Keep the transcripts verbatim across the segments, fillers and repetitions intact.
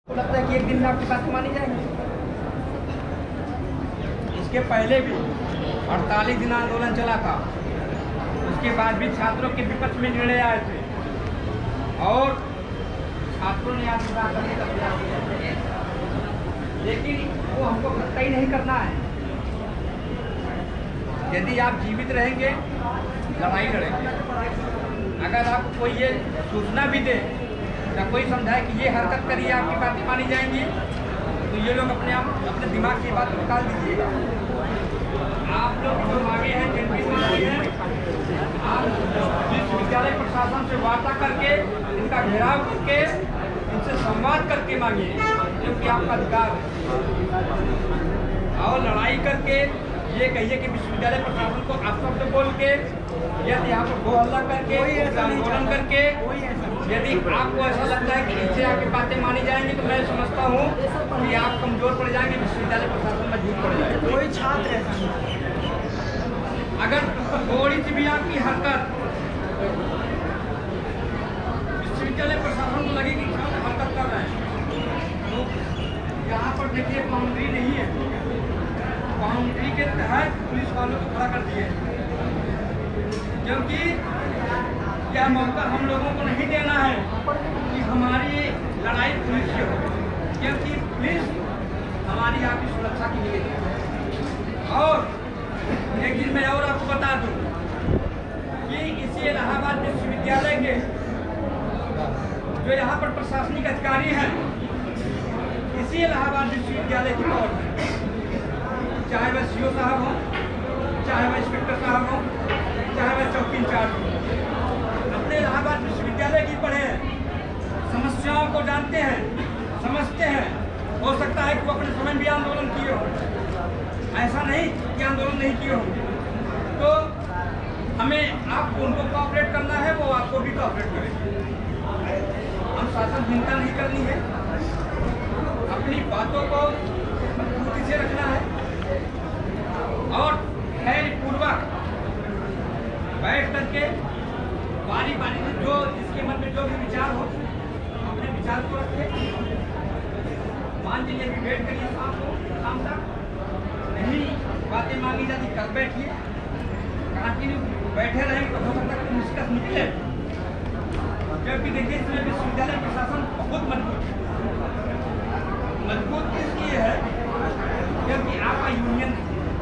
लगता है कि एक दिन में आपकी बात मानी जाएगी। इसके पहले भी अड़तालीस दिन आंदोलन चला था, उसके बाद भी छात्रों के विपक्ष में निर्णय आए थे और छात्रों ने आंदोलन करने का प्रयास किया, लेकिन वो हमको कतई नहीं करना है। यदि आप जीवित रहेंगे लड़ाई लड़ेंगे। अगर आपको कोई ये सूचना भी दे या कोई समझाए कि ये हरकत करिए आपकी बातें मानी जाएंगी, तो ये लोग अपने आप अपने दिमाग की बात निकाल दीजिएगा। आप लोग जो मांगे हैं, जिन भी मांगे हैं, आप विश्वविद्यालय प्रशासन से वार्ता करके, इनका घेराव करके, इनसे संवाद करके मांगिए, क्योंकि आपका अधिकार है। और लड़ाई करके ये कहिए कि विश्वविद्यालय प्रशासन को आप शब्द बोल के या यहाँ पर गो हल्ला करके आंदोलन करके, यदि आपको ऐसा लगता है कि इनसे आपकी बातें मानी जाएंगी, तो मैं समझता हूँ कि आप कमजोर पड़ जाएंगे, विश्वविद्यालय प्रशासन मजबूत पड़ जाएगा। कोई छात्र अगर थोड़ी सी भी आपकी हरकत विश्वविद्यालय प्रशासन को लगे कि छात्र हरकत कर रहे हैं, तो यहाँ पर देखिए बाउंड्री नहीं है, बाउंड्री के तहत पुलिस वालों को खड़ा कर दिए, क्योंकि यह मौका हम लोगों को नहीं देना है कि हमारी लड़ाई पुलिस से हो, क्योंकि पुलिस हमारी आपकी सुरक्षा के लिए है। और एक चीज मैं और आपको बता दूं कि इसी इलाहाबाद विश्वविद्यालय के जो यहाँ पर प्रशासनिक अधिकारी हैं, इसी इलाहाबाद विश्वविद्यालय की ओर से, चाहे वह सी ओ साहब हों, चाहे वह इंस्पेक्टर साहब हों, चाहे वह चौकी इंचार्ज हों, अपने इलाहाबाद विश्वविद्यालय की पढ़े हैं, समस्याओं को जानते हैं, समझते हैं। हो सकता है कि वो अपने समय भी आंदोलन किए हो, ऐसा नहीं कि आंदोलन नहीं किए होंगे। तो हमें आपको उनको कोऑपरेट करना है, वो आपको भी कोऑपरेट करेंगे। हम शासनहीनता नहीं करनी है, अपनी बातों को मजबूती से रखना है और धैर्य पूर्वक बैठ करके बारी बारी से जो जिसके मन में जो भी विचार हो अपने विचार को रखें। मान लीजिए कि वेट करिए शाम को, शाम तक नहीं बातें मांगी जाती, कल बैठिए, कंटिन्यू बैठे रहेंगे तो हो सकता है निष्कर्ष निकले। क्योंकि देखिए इसमें विश्वविद्यालय प्रशासन बहुत मजबूत है। मजबूत इसलिए है क्योंकि आपका यूनियन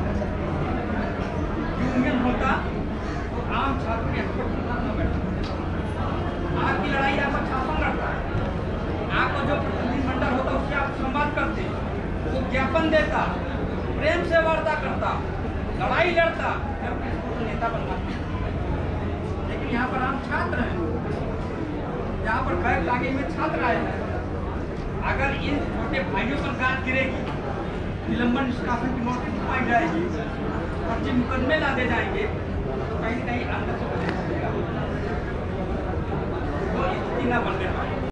यूनियन होता तो आम छात्रों के हक न बैठता। आपकी लड़ाई आपका शासन लड़ता है, आपका जो प्रतिनिधिमंडल होता उससे आप संवाद करते, वो ज्ञापन देता, प्रेम से वार्ता करता, लड़ाई लड़ता, नेता बनता। लेकिन यहाँ पर आम छात्र हैं, यहाँ पर बैग लागे हुए छात्र आए हैं। अगर इन छोटे भाइयों पर गाज गिरेगी, निलंबन निष्कासन की नोटिस पाई जाएगी, फर्जी मुकदमे लादे जाएंगे, तो कहीं कहीं अंदर से तो स्थिति न बनने पाए।